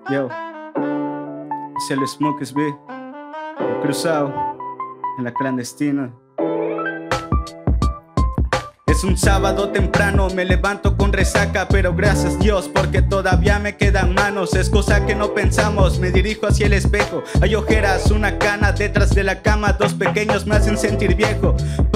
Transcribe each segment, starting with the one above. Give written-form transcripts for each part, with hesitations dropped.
Yo, es el Smoke SB, cruzado en la clandestina. Es un sábado temprano, me levanto con resaca, pero gracias Dios porque todavía me quedan manos. Es cosa que no pensamos, me dirijo hacia el espejo. Hay ojeras, una cana detrás de la cama, dos pequeños me hacen sentir viejo.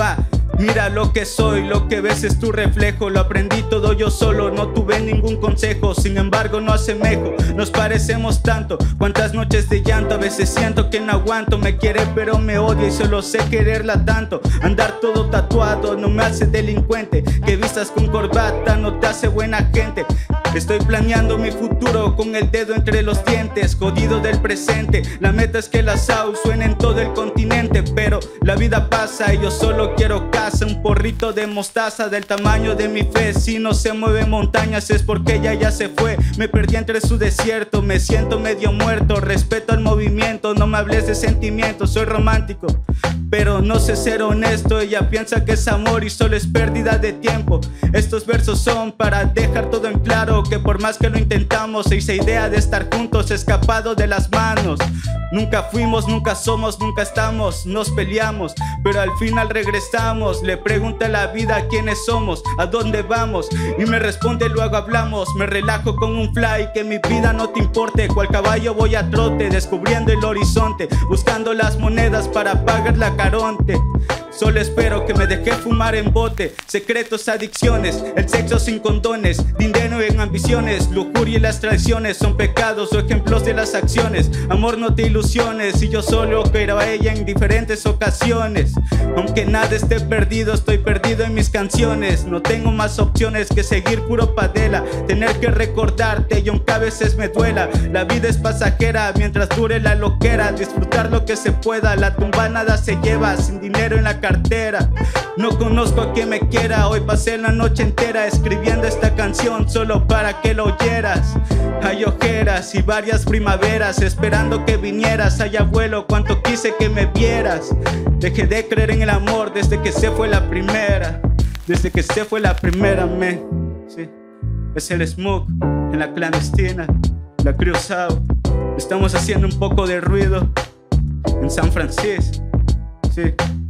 Mira lo que soy, lo que ves es tu reflejo. Lo aprendí todo yo solo, no tuve ningún consejo. Sin embargo no asemejo, nos parecemos tanto. Cuántas noches de llanto, a veces siento que no aguanto. Me quiere pero me odia y solo sé quererla tanto. Andar todo tatuado no me hace delincuente. Que vistas con corbata no te hace buena gente. Estoy planeando mi futuro con el dedo entre los dientes, jodido del presente. La meta es que la SAU suene en todo el continente, pero la vida pasa y yo solo quiero casa. Un porrito de mostaza del tamaño de mi fe. Si no se mueve montañas es porque ella ya se fue. Me perdí entre su desierto, me siento medio muerto. Respeto al movimiento, no me hables de sentimientos. Soy romántico, pero no sé ser honesto. Ella piensa que es amor y solo es pérdida de tiempo. Estos versos son para dejar todo en claro, que por más que lo intentamos, esa idea de estar juntos escapado de las manos. Nunca fuimos, nunca somos, nunca estamos. Nos peleamos, pero al final regresamos. Le pregunto a la vida quiénes somos, a dónde vamos, y me responde luego hablamos. Me relajo con un fly, que mi vida no te importe. Cual caballo voy a trote, descubriendo el horizonte, buscando las monedas para pagar la caronte. Solo espero que me deje fumar en bote. Secretos, adicciones, el sexo sin condones, dinero en ambiciones, lujuria y las traiciones son pecados o ejemplos de las acciones. Amor, no te ilusiones, y yo solo quiero a ella en diferentes ocasiones. Aunque nada esté perdido, estoy perdido en mis canciones. No tengo más opciones que seguir puro padela, tener que recordarte y aunque a veces me duela. La vida es pasajera mientras dure la loquera, disfrutar lo que se pueda. La tumba nada se lleva, sin dinero en la cartera. No conozco a quien me quiera, hoy pasé la noche entera escribiendo esta canción solo para que lo oyeras. Hay ojeras y varias primaveras esperando que vinieras. Ay abuelo, cuánto quise que me vieras. Dejé de creer en el amor desde que se fue la primera. Desde que se fue la primera, sí. Es el Smoke en la clandestina, la cruzado. Estamos haciendo un poco de ruido en San Francisco, sí.